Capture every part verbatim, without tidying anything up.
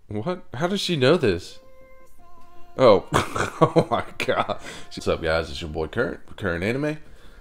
What? How does she know this? Oh. Oh my god. What's up, guys? It's your boy Kurt, Current Anime.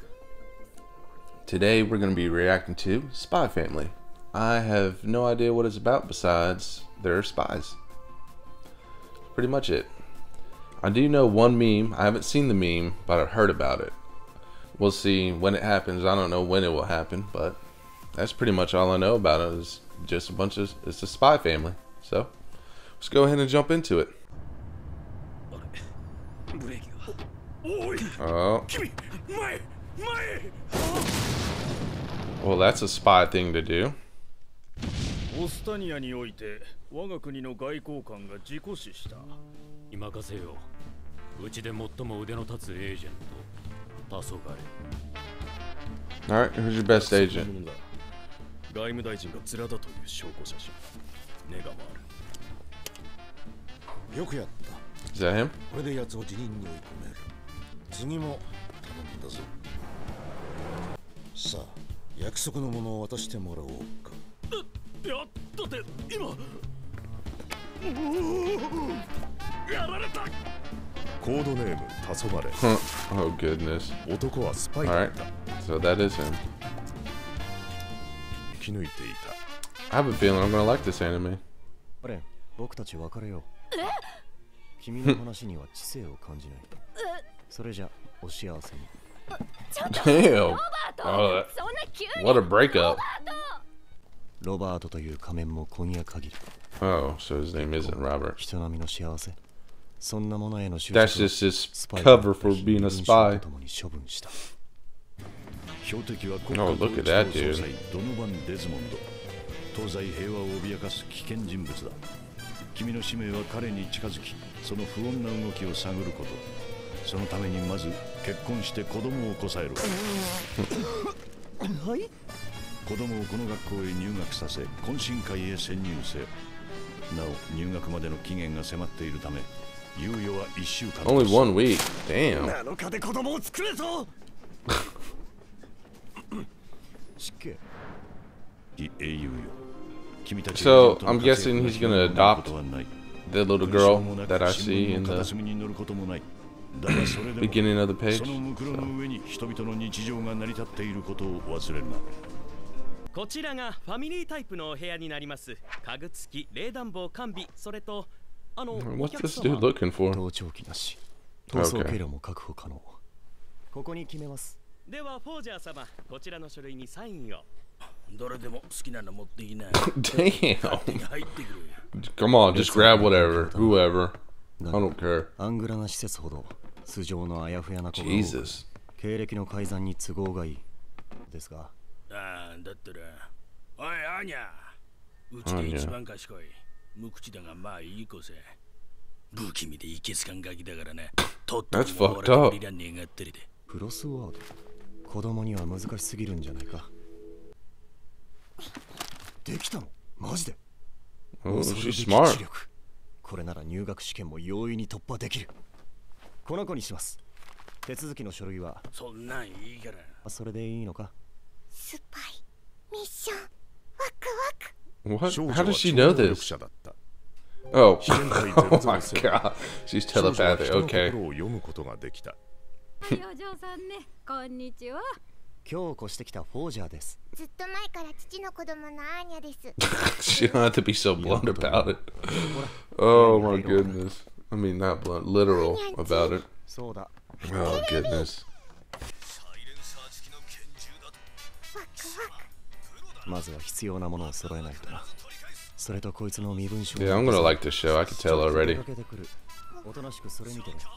Today we're going to be reacting to Spy Family. I have no idea what it's about besides they're spies. Pretty much it. I do know one meme. I haven't seen the meme, but I've heard about it. We'll see when it happens. I don't know when it will happen, but that's pretty much all I know about it. Is just a bunch of, it's a spy family. So let's go ahead and jump into it. Oh. Well, that's a spy thing to do. オスタニアにおいて我が国の外交官が事故死した。 任せよ。うちで最も腕の立つエージェント、黄昏。 Alright, who's your best agent? 外務大臣が面だという証拠写真。ネガもある。よくやった。 Is that him? これで奴を辞任に追い込める。次も頼んだぞ。さあ、約束のものを渡してもらおうか。いや、だって今。やられた。コードネーム黄昏。 Oh goodness. 男はスパイだった。 Alright, so that is him. 生き抜いていた。 I have a feeling I'm gonna like this anime. あれ、僕たち別れよう。君の話には知性を感じない。それじゃお幸せに。 Damn. Oh, what a breakup. ロバートという仮面も今夜限り。 Oh, so his name isn't Robert. 人並みの幸せ。そんなものへの執着。 That's just his cover for being a spy. Oh, look at that dude. ドノバン・デズモンド。東西平和を脅かす危険人物だ。君の使命は彼に近づき、その不穏な動きを探ること。そのためにまず結婚して子供をこさえろ。はい。子供をこの学校へ入学させ、懇親会へ潜入せよ。なお入学までの期限が迫っているため、猶予はいっしゅうかん。 Only one week. Damn. なのかで子供を作れと。失敬。英雄よ。君たち。 So I'm guessing he's gonna adopt the little girl that I see in the beginning of the page. その向こうの上に人々の日常が成り立っていることを忘れるな。 こちらがファミリータイプのお部屋になります。家具付き、冷暖房完備、それとあの What's this dude looking for? 盗聴器なし。逃走経路も確保可能。ここに決めます。 ではフォージャー様、こちらの書類にサインを。 誰でも好きなの持っていな。 Damn. Come on, just grab whatever, whoever. I don't care. アングラな施設ほど素性のあやふやな子が多く、 Jesus. 経歴の改ざんに都合がいいですが。 ああ、だったら、おい、アーニャ、うちで一番賢い。無口だがまあいい子さ。不気味でいけすかんガキだからね。とっととも俺がリラン願ってるで。 クロスワード。子供には難しすぎるんじゃないか。できたの？マジで？ Oh, she's smart. これなら入学試験も容易に突破できる。この子にします。手続きの書類は。 そんなんいいから。 それでいいのか？ スパイミッションワクワク。 What? How does she know this? Oh. Oh my god. She's telepathic. Okay. お嬢さんね、こんにちは。 今日越してきたフォージャーです。 ずっと前から父の子供のアーニャです。 She don't have to be so blunt about it. Oh my goodness. I mean, not blunt, literal about it. Oh goodness. まずは必要なものを揃えないとな。それとこいつの身分証。 Yeah, I'm gonna like this show. I can tell already. おとなしくそれ見てろ。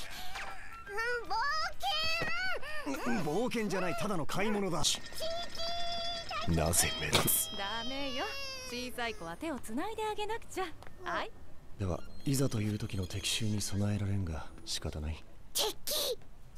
冒険じゃない、ただの買い物だし。なぜ目立つ？ ダメよ。小さい子は手をつないであげなくちゃ。はい。 では、いざという時の敵襲に備えられんが仕方ない。 敵。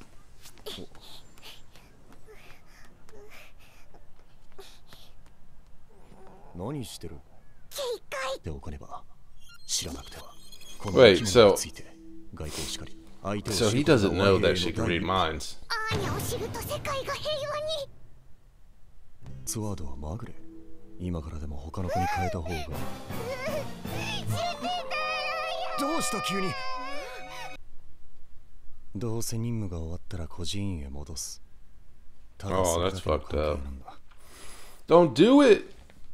何してる？ 警戒でおかねば知らなくては。 Wait, so 外交しかり。 So he doesn't know that she can read minds. アーニャを知ると世界が平和に。 ツワードはまぐれ。今からでも他の子に変えた方が。 死ねどうした急に。どうせ任務が終わったら孤児院へ戻す。ただ Oh, それ that's だけの fucked 関係 up. なんだ。 Don't do it!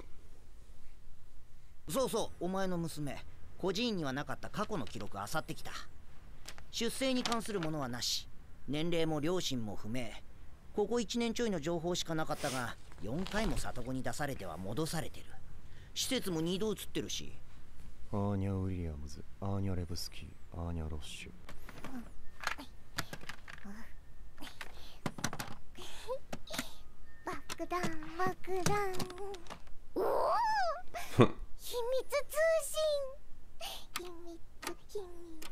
そうそう、お前の娘孤児院にはなかった過去の記録あさってきた。出生に関するものはなし、年齢も両親も不明。ここいちねんちょいの情報しかなかったが、よんかいも里子に出されては戻されてる。施設もにど移ってるし。 アーニャ・ウィリアムズ、アーニャ・レブスキー、アーニャ・ロッシュ。 爆弾爆弾。おお秘密通信。秘密秘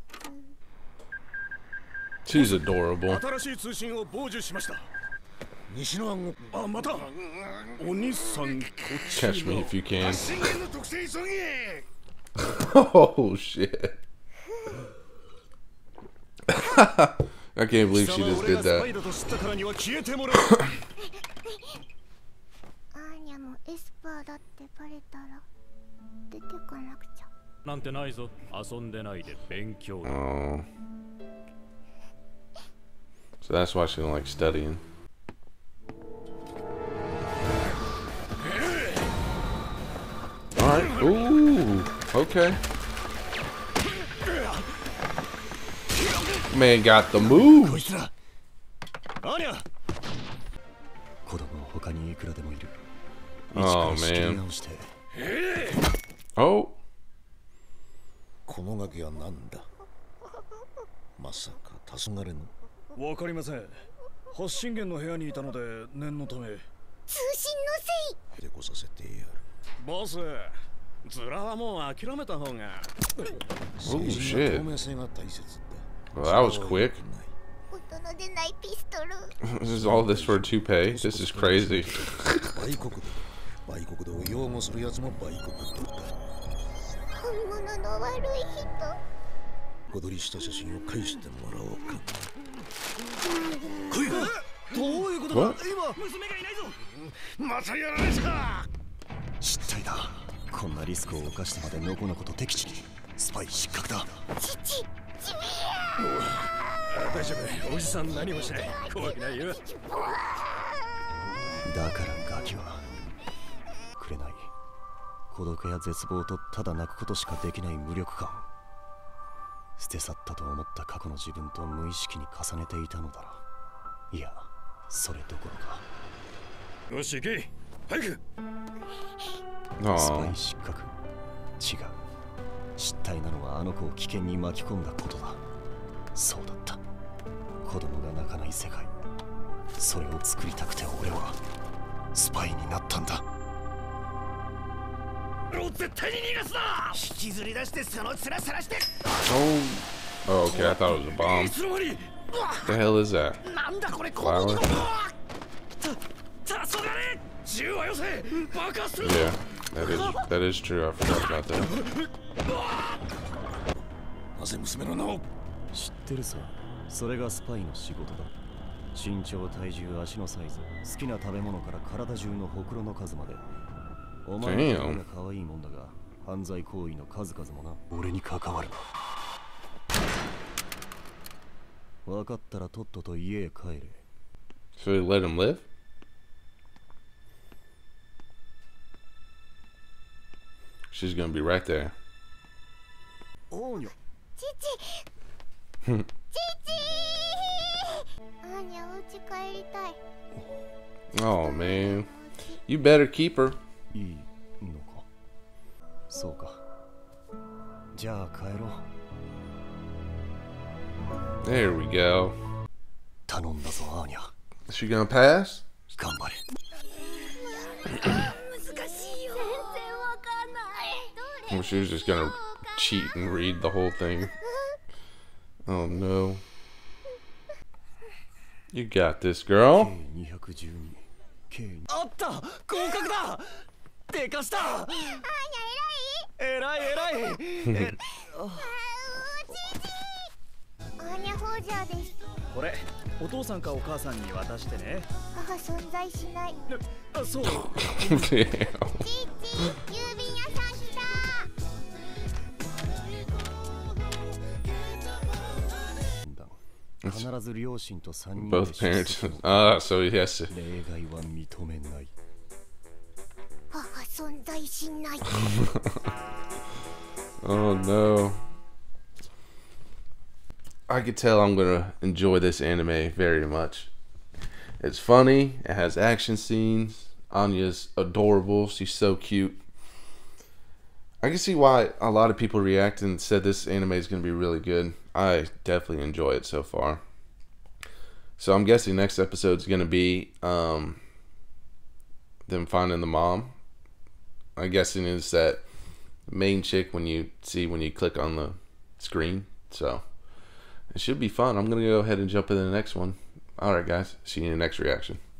密。 She's adorable. 新しい通信を傍受しました。西の案を、あ、またお兄さんこっちの Catch me if you can. 発信源の特性急げ。 Oh shit. I can't believe she just did that. アーニャもエスパーだってバレたら出てかなくちゃ。 なんてないぞ。遊んでないで勉強だ。 Oh. So that's why she don't like studying. Alright. Ooh. Okay. Man got the moves. アーニャ。子供は他にいくらでもいる。 Oh 一から仕切り man. 直して。 Oh. このガキは何だ。まさか黄昏の。 わかりません。発信源の部屋にいたので念のため。 通信のせい。 でこさせてやる。 ボス、ズラはもう諦めた方が。 Oh 透 shit. 明性が大切だ。 Well, that was quick. 音の出ないピストル。 This is all this for a toupee. This is crazy. 売国道。売国道を擁護するやつも売国道だ。 本物の悪い人。 踊りした写真を返してもらおうか。 どういうことだ。 What? 今娘がいないぞ。またやられた。 失態だ。こんなリスクを冒してまでのこのこと敵地に。スパイ失格だ。 父、チビ大丈夫。おじさん何もしない。怖くないよ。 だからガキはくれない。孤独や絶望とただ泣くことしかできない無力感。捨て去ったと思った過去の自分と無意識に重ねていたのだろう。いや、それどころか。 よし行け。早く。 スパ Oh. イ失格。違う。失態なのはあの子を危険に巻き込んだことだ。そうだった。子供が泣かない世界。それを作りたくて俺はスパイになったんだ。 絶対に逃がすな。引きずり出してその面さらして。 Oh. Oh, okay. I thought it was a bomb. いつの間に。 The hell is that? なんだこれ。 Flower? た、たそがれ。銃はよせ。爆発する。 Yeah. That is that is true. I forgot about that. なぜ娘の名を。 知ってるさ。それがスパイの仕事だ。身長、体重、足のサイズ、好きな食べ物から体中のほくろの数まで。お前の顔が可愛いもんだが、犯罪行為の数々もな。俺に関わるな。分かったらとっとと家へ帰れ。 So they let him live? She's gonna be right there. おーにゃ。 父。父。アーニャお家帰りたい。 Oh man. You better keep her. いいのか。そうか。じゃあ帰ろう。 There we go. 頼んだぞ、アーニャ。 Is she gonna pass? 頑張れ。 難しいよ。全然わかんない。 Well, she was just gonna cheat and read the whole thing. Oh no. You got this, girl. にひゃくじゅうに。計あった。合格だ。でかした。 アーニャ偉い。 えらいえらい。えあーアーニャ・ホージャーです。 これお父さんかお母さんに渡してね。 母存在しない。 あ、そう。 Damn. ちーちー、郵便屋さん来た。 必ず両親とさんにんで Both 出 parents. 席を Ah, so he has to. 例外は認めない。 母存在しない。 Oh no. I could tell I'm gonna enjoy this anime very much. It's funny, it has action scenes. Anya's adorable, she's so cute. I can see why a lot of people reacted and said this anime is gonna be really good. I definitely enjoy it so far. So I'm guessing next episode is gonna be um, them finding the mom. I'm guessing is that main chick when you see when you click on the screen. So it should be fun. I'm gonna go ahead and jump into the next one. Alright guys, see you in the next reaction.